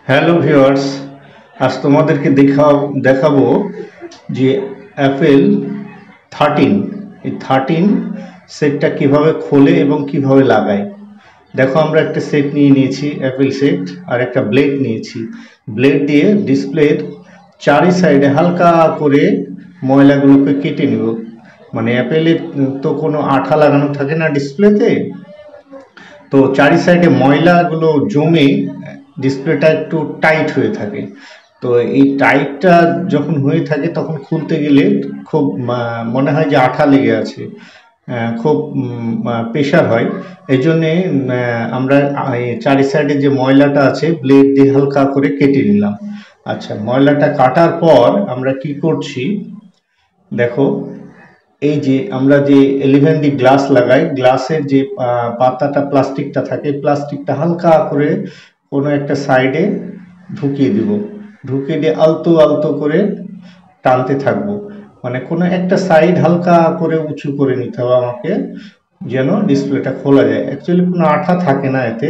Hello viewers, আজ তোমাদেরকে দেখাবো যে অ্যাপেল 13 এই 13 সেটটা কিভাবে খোলে এবং কিভাবে লাগায়। দেখো, আমরা একটা সেট নিয়েছি, অ্যাপেল সেট, আর একটা ব্লেড নিয়েছি। ব্লেড দিয়ে ডিসপ্লের চারি সাইডে হালকা করে ময়লাগুলোকে কেটে নিব। মানে অ্যাপেলের তো কোনো আঠা লাগানো থাকে না ডিসপ্লেতে, তো চারি সাইডে ময়লাগুলো জমে ডিসপ্লেটা একটু টাইট হয়ে থাকে। তো এই টাইটটা যখন হয়ে থাকে তখন খুলতে গেলে খুব মনে হয় যে আঠা লেগে আছে, খুব প্রেশার হয়। এই জন্যে আমরা চারি সাইডে যে ময়লাটা আছে ব্লেড দিয়ে হালকা করে কেটে নিলাম। আচ্ছা, ময়লাটা কাটার পর আমরা কি করছি দেখো, এই যে আমরা যে এলিভেন্টি গ্লাস লাগাই, গ্লাসের যে পাতাটা প্লাস্টিকটা থাকে, প্লাস্টিকটা হালকা করে কোনো একটা সাইডে ঢুকিয়ে দিব। ঢুকিয়ে দিয়ে আলতো আলতো করে টানতে থাকবো। মানে কোনো একটা সাইড হালকা করে উঁচু করে নিতে হবে আমাকে, যেন ডিসপ্লেটা খোলা যায়। অ্যাকচুয়ালি কোনো আঠা থাকে না এতে।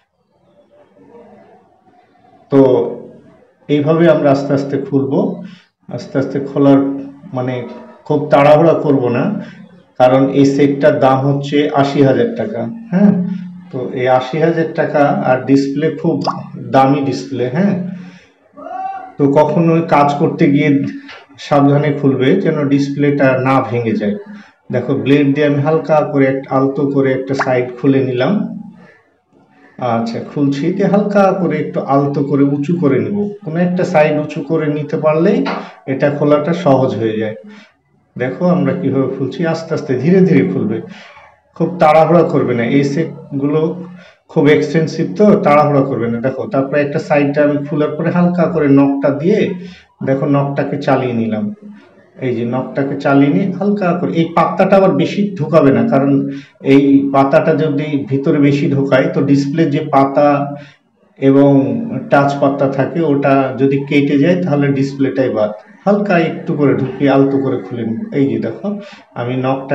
তো এইভাবে আমরা আস্তে আস্তে খুলবো। আস্তে আস্তে খোলার মানে খুব তাড়াহুড়া করব না, কারণ এই সেটটার দাম হচ্ছে ৮০,০০০ টাকা। হ্যাঁ, তো এই ৮০,০০০ টাকা, আর ডিসপ্লে খুব দামি ডিসপ্লে। হ্যাঁ, তো কখনোই কাজ করতে গিয়ে সাবধানে খুলবে যেন ডিসপ্লেটা না ভেঙে যায়। দেখো, ব্লেড দিয়ে আমি হালকা করে আলতো করে একটা সাইড খুলে নিলাম। আচ্ছা, খুলছি, হালকা করে একটু আলতো করে উঁচু করে নিব। কোনো একটা সাইড উঁচু করে নিতে পারলেই এটা খোলাটা সহজ হয়ে যায়। দেখো আমরা কিভাবে খুলছি, আস্তে আস্তে ধীরে ধীরে খুলবে, খুব তাড়াহুড়া করবে না। এই সেটগুলো খুব এক্সপেন্সিভ, তো তাড়াহুড়া করবে না। দেখো, তারপরে একটা সাইডটা আমি খোলার পরে হালকা করে নখটা দিয়ে দেখো নখটাকে চালিয়ে নিলাম। এই যে নখটাকে চালিয়ে নিয়ে হালকা করে, এই পাতাটা আবার বেশি ঢোকাবে না, কারণ এই পাতাটা যদি ভিতরে বেশি ঢোকায় তো ডিসপ্লে যে পাতা এবং টাচ পাতা থাকে ওটা যদি কেটে যায় তাহলে ডিসপ্লেটাই বাদ। হালকা একটু করে ঢুকিয়ে আলতো করে খুলে নেব। এই যে দেখো, আমি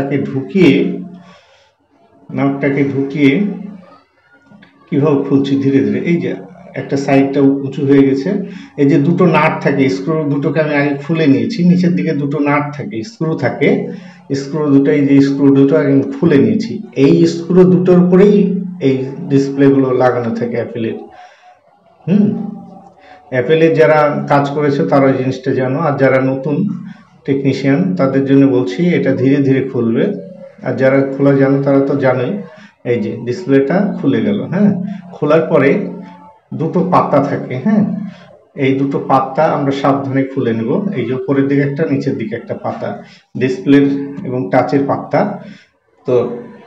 নখটাকে ঢুকিয়ে কিভাবে খুলছি ধীরে ধীরে। এই যে একটা সাইডটা উঁচু হয়ে গেছে। এই যে দুটো নাট থাকে, স্ক্রু দুটোকে আমি আগে খুলে নিয়েছি। নিচের দিকে দুটো নাট থাকে, স্ক্রু থাকে, স্ক্রু দুটো, এই যে স্ক্রু দুটো আমি খুলে নিয়েছি। এই স্ক্রু দুটোর উপরেই এই ডিসপ্লে গুলো লাগানো থাকে অ্যাপেলের। অ্যাপেলের যারা কাজ করেছে তারা ওই জিনিসটা জানো, আর যারা নতুন টেকনিশিয়ান তাদের জন্য বলছি এটা ধীরে ধীরে খুলবে। আর যারা খোলা জানো তারা তো জানোই। এই যে ডিসপ্লেটা খুলে গেল। হ্যাঁ, খোলার পরে দুটো পাতা থাকে। হ্যাঁ, এই দুটো পাতা আমরা সাবধানে খুলে নেব। এই যে উপরের দিকে একটা, নিচের দিকে একটা পাতা, ডিসপ্লের এবং টাচের পাতা। তো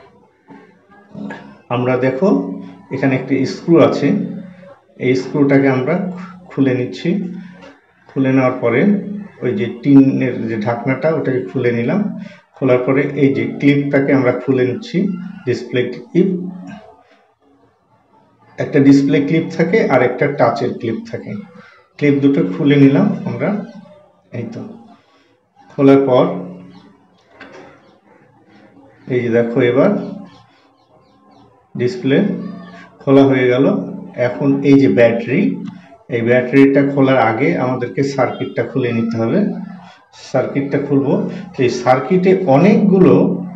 আমরা দেখো এখানে একটা স্ক্রু আছে, এই স্ক্রুটাকে আমরা খুলে নিচ্ছি। খুলে নেওয়ার পরে ওই যে টিনের যে ঢাকনাটা ওটাকে খুলে নিলাম। খোলার পরে এই যে ক্লিপটাকে আমরা খুলে নিচ্ছি। ডিসপ্লে ক্লিপ, একটা ডিসপ্লে ক্লিপ থাকে আর একটা টাচের ক্লিপ থাকে। ক্লিপ দুটো খুলে নিলাম আমরা। এই তো খোলার পর এই যে দেখো, এবার ডিসপ্লে খোলা হয়ে গেল। এখন এই যে ব্যাটারি, এই ব্যাটারিটা খোলার আগে আমাদেরকে সার্কিটটা খুলে নিতে হবে। সার্কিটটা খুলবো। এই সার্কিটে অনেকগুলো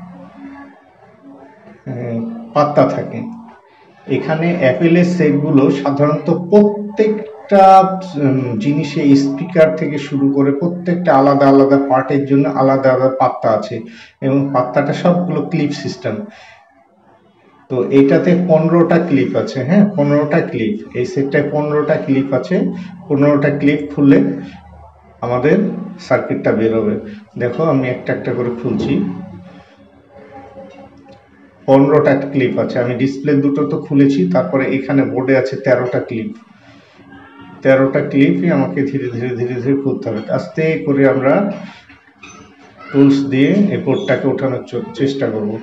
পাতা থাকে। এখানে অ্যাপেলের সেটগুলো সাধারণত প্রত্যেকটা জিনিসে, স্পিকার থেকে শুরু করে প্রত্যেকটা আলাদা আলাদা পার্টের জন্য আলাদা আলাদা পাতা আছে, এবং পাতাটা সবগুলো ক্লিপ সিস্টেম। তো এইটাতে 15টা ক্লিপ আছে। হ্যাঁ, 15টা ক্লিপ, এই সেটটায় 15টা ক্লিপ আছে। 15টা ক্লিপ খুললে আমাদের সার্কিটটা বেরোবে। দেখো, আমি একটা একটা করে খুলছি। 15টা ক্লিপ আছে। আমি ডিসপ্লে দুটো তো খুলেছি, তারপরে এখানে বোর্ডে আছে 13টা ক্লিপ। 13টা ক্লিপই আমাকে ধীরে ধীরে ধীরে ধীরে খুলতে হবে। আস্তে করে আমরা টুলস দিয়ে এই বোর্ডটাকে ওঠানোর চেষ্টা করব।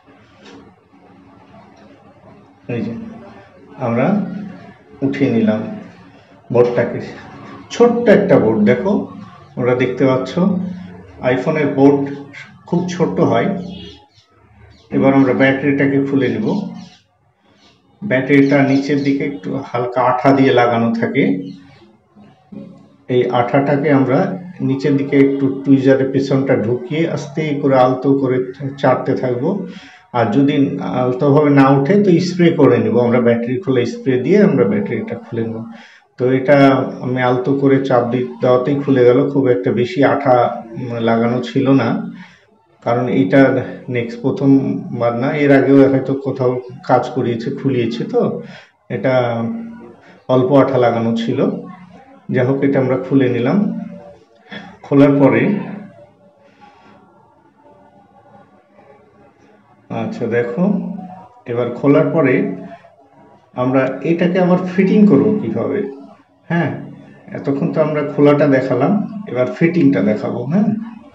এই যে আমরা উঠিয়ে নিলাম বোর্ডটাকে। ছোট্ট একটা বোর্ড, দেখো ওরা দেখতে পাচ্ছ, আইফোনের বোর্ড খুব ছোট হয়। এবার আমরা ব্যাটারিটাকে খুলে নিব। ব্যাটারিটা নিচের দিকে একটু হালকা আঠা দিয়ে লাগানো থাকে। এই আঠাটাকে আমরা নিচের দিকে একটু টুইজারের পেছনটা ঢুকিয়ে আস্তে করে আলতো করে চাটতে থাকবো। আর যদি আলতোভাবে না উঠে তো স্প্রে করে নেব আমরা, ব্যাটারি খোলা স্প্রে দিয়ে আমরা ব্যাটারিটা খুলে নেব। তো এটা আমি আলতো করে চাপ দেওয়াতেই খুলে গেল, খুব একটা বেশি আঠা লাগানো ছিল না। কারণ এইটা নেক্সট প্রথমবার না, এর আগেও হয়তো কোথাও কাজ করিয়েছে খুলিয়েছে, তো এটা অল্প আঠা লাগানো ছিল। যাই হোক, এটা আমরা খুলে নিলাম। খোলার পরে আচ্ছা দেখো, এবার খোলার পরে আমরা এটাকে আবার ফিটিং করব কিভাবে। হ্যাঁ, এতক্ষণ তো আমরা খোলাটা দেখালাম, এবার ফিটিংটা দেখাবো। হ্যাঁ,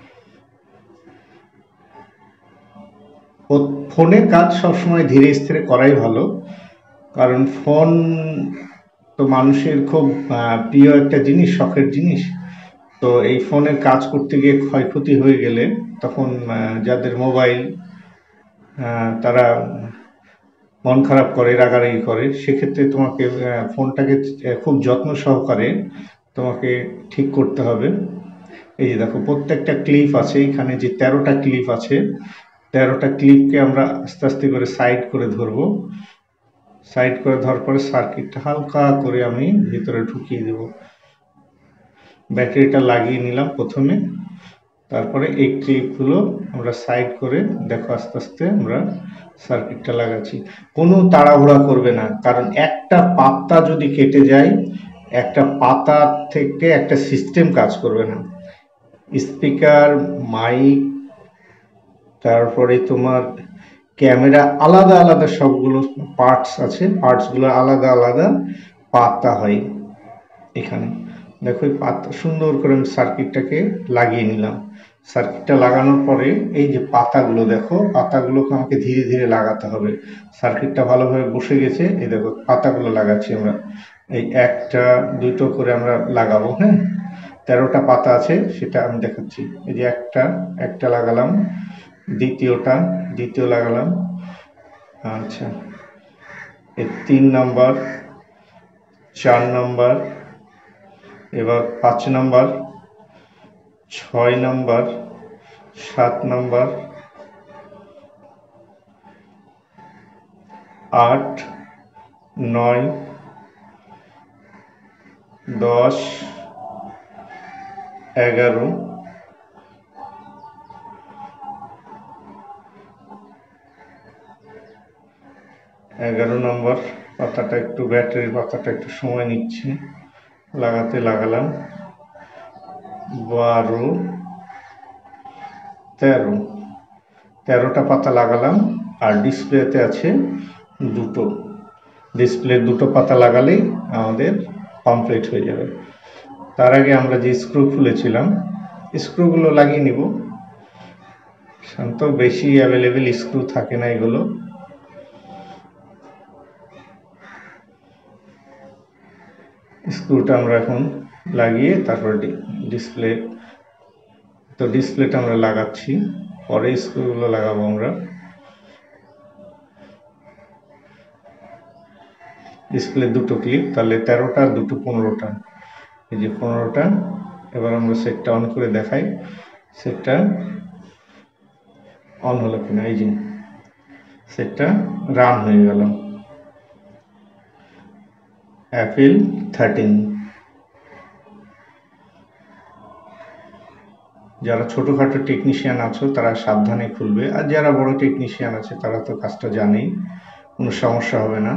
ফোনের কাজ সবসময় ধীরে স্থিরে করাই ভালো, কারণ ফোন তো মানুষের খুব প্রিয় একটা জিনিস, শখের জিনিস। তো এই ফোনের কাজ করতে গিয়ে ক্ষয়ক্ষতি হয়ে গেলে তখন যাদের মোবাইল তারা মন খারাপ করে, রাগারাগি করে। সেক্ষেত্রে তোমাকে ফোনটাকে খুব যত্ন সহকারে তোমাকে ঠিক করতে হবে। এই যে দেখো, প্রত্যেকটা ক্লিপ আছে, এখানে যে 13টা ক্লিপ আছে, 13টা ক্লিপকে আমরা আস্তে আস্তে করে সাইড করে ধরবো। সাইড করে ধরার পরে সার্কিটটা হালকা করে আমি ভিতরে ঢুকিয়ে দেব। ব্যাটারিটা লাগিয়ে নিলাম প্রথমে, তারপরে এই ক্লিপগুলো আমরা সাইড করে দেখো আস্তে আস্তে আমরা সার্কিটটা লাগাচ্ছি। কোনো তাড়াহুড়া করবে না, কারণ একটা পাতা যদি কেটে যায়, একটা পাতা থেকে একটা সিস্টেম কাজ করবে না। স্পিকার, মাইক, তারপরে তোমার ক্যামেরা, আলাদা আলাদা সবগুলো পার্টস আছে, পার্টসগুলো আলাদা আলাদা পাতা হয়। এখানে দেখো, এই পাতা সুন্দর করে আমি সার্কিটটাকে লাগিয়ে নিলাম। সার্কিটটা লাগানোর পরে এই যে পাতাগুলো দেখো, পাতাগুলোকে আমাকে ধীরে ধীরে লাগাতে হবে। সার্কিটটা ভালোভাবে বসে গেছে, এই দেখো পাতাগুলো লাগাচ্ছি আমরা। এই একটা দুটো করে আমরা লাগাবো। হ্যাঁ, 13টা পাতা আছে সেটা আমি দেখাচ্ছি। এই যে একটা লাগালাম, দ্বিতীয় লাগালাম। আচ্ছা, এই 3 নম্বর, 4 নম্বর, এবার 5 নম্বর, 6 নম্বর, 7 নম্বর, 8, 9, 10, 11, 11 নম্বর পাতাটা একটু, ব্যাটারির পাতাটা একটু সময় নিচ্ছে লাগালাম। 12, 13, 13টা পাতা লাগালাম। আর ডিসপ্লেতে আছে দুটো, ডিসপ্লে দুটো পাতা লাগালেই আমাদের কমপ্লিট হয়ে যাবে। তার আগে আমরা যে স্ক্রু খুলেছিলাম, স্ক্রুগুলো লাগিয়ে নিব। শান্ত, বেশি অ্যাভেলেবেল স্ক্রু থাকে না এগুলো। স্ক্রুটা আমরা এখন লাগিয়ে তারপর ডিসপ্লেটা আমরা লাগাচ্ছি, পরে স্ক্রুগুলো লাগাবো আমরা। ডিসপ্লে দুটো ক্লিপ, তাহলে 13টা আর দুটো 15টা, এই যে 15টা। এবার আমরা সেটটা অন করে দেখাই, সেটটা অন হলো কিনা। এই যে সেটটা রান হয়ে গেল। অ্যাপেল 13। যারা ছোটোখাটো টেকনিশিয়ান আছো তারা সাবধানে খুলবে, আর যারা বড় টেকনিশিয়ান আছে তারা তো কাজটা জানেই, কোনো সমস্যা হবে না।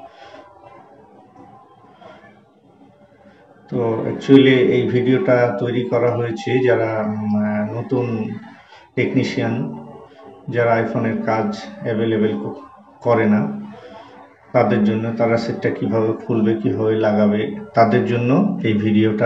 তো অ্যাকচুয়ালি এই ভিডিওটা তৈরি করা হয়েছে যারা নতুন টেকনিশিয়ান, যারা আইফোনের কাজ অ্যাভেলেবেল করে না তাদের জন্য, তারা সেটটা কিভাবে খুলবে, কিভাবে লাগাবে, তাদের জন্য এই ভিডিওটা।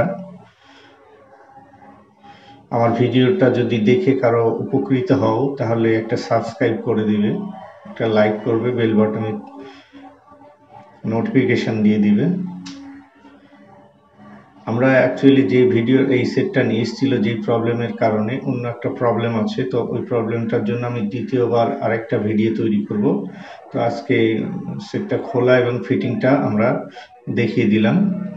আমার ভিডিওটা যদি দেখে কারো উপকৃত হও তাহলে একটা সাবস্ক্রাইব করে দিবে, একটা লাইক করবে, বেল বাটনে নোটিফিকেশন দিয়ে দিবে। আমরা অ্যাকচুয়ালি যে ভিডিও এই সেটটা নিয়ে এসেছিল যে প্রবলেমের কারণে অন্য একটা প্রবলেম আছে, তো ওই প্রবলেমটার জন্য আমি দ্বিতীয়বার আরেকটা ভিডিও তৈরি করব। তো আজকে সেটটা খোলা এবং ফিটিংটা আমরা দেখিয়ে দিলাম।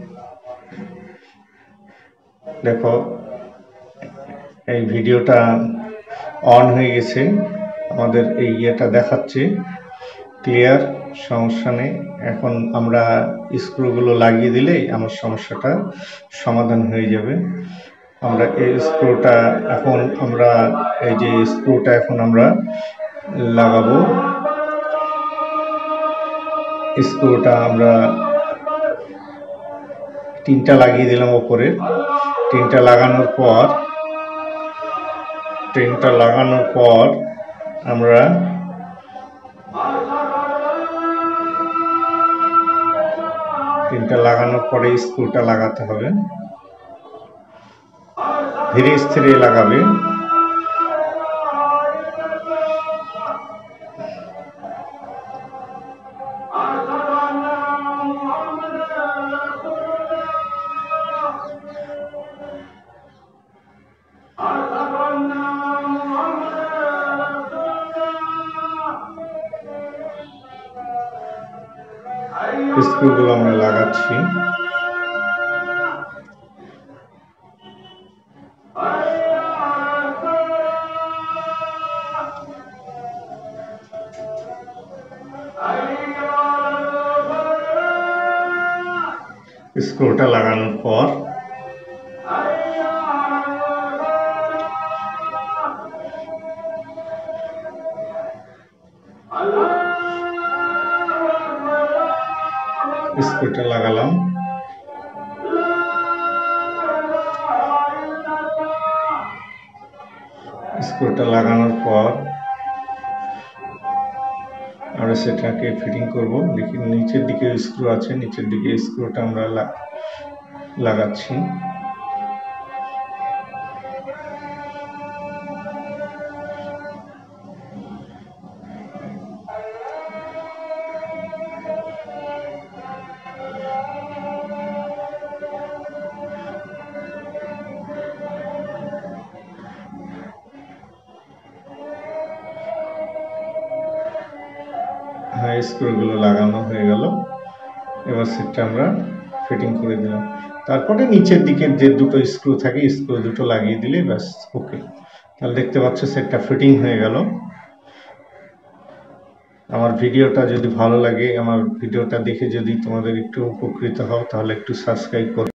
দেখো এই ভিডিওটা অন হয়ে গেছে, আমাদের এই ইয়েটা দেখাচ্ছে ক্লিয়ার, সমস্যা নেই। এখন আমরা স্ক্রুগুলো লাগিয়ে দিলেই আমার সমস্যাটা সমাধান হয়ে যাবে। আমরা এই স্ক্রুটা এখন আমরা লাগাবো। স্ক্রুটা আমরা 3টা লাগিয়ে দিলাম ওপরে। 3টা লাগানোর পর আমরা স্ক্রুটা লাগাতে হবে, ধীরে স্থিরে লাগাবে। স্ক্রুগুলো আমরা লাগাচ্ছি। স্ক্রুটা লাগানোর পর স্ক্রুটা লাগালাম। স্ক্রুটা লাগানোর পর আমরা সেটাকে ফিটিং করব। দেখি নিচের দিকে স্ক্রু আছে, নিচের দিকে স্ক্রুটা আমরা লাগাচ্ছি। হ্যাঁ, স্ক্রুগুলো লাগানো হয়ে গেল। এবার সেটটা আমরা ফিটিং করে দিলাম। তারপরে নিচের দিকের যে দুটো স্ক্রু থাকে স্ক্রু দুটো লাগিয়ে দিলে ব্যাস ওকে। তাহলে দেখতে পাচ্ছ সেটটা ফিটিং হয়ে গেল। আমার ভিডিওটা যদি ভালো লাগে, আমার ভিডিওটা দেখে যদি তোমাদের একটু উপকৃত হও, তাহলে একটু সাবস্ক্রাইব করো।